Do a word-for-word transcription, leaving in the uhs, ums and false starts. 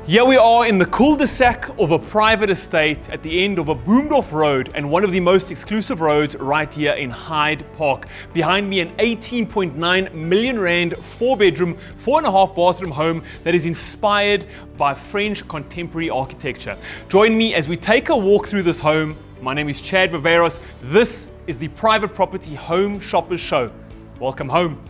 Here we are in the cul-de-sac of a private estate at the end of a boomed-off road and one of the most exclusive roads right here in Hyde Park. Behind me, an eighteen point nine million rand, four-bedroom, four and a half bathroom home that is inspired by French contemporary architecture. Join me as we take a walk through this home. My name is Chad Viveiros. This is the Private Property Home Shoppers Show. Welcome home.